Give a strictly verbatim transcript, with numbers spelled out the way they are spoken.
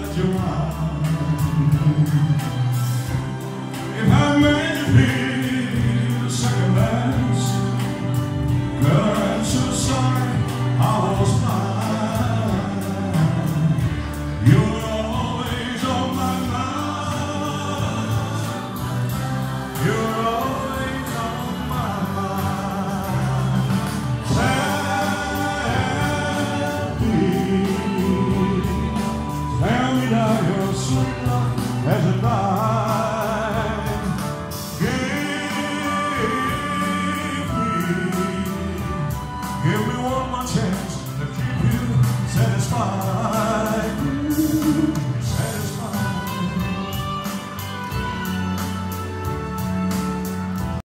left you on. If I made you feel second best, girl, I'm so sorry I was blind. You were always on my mind. You were always on my mind. Tell me, tell me that you're so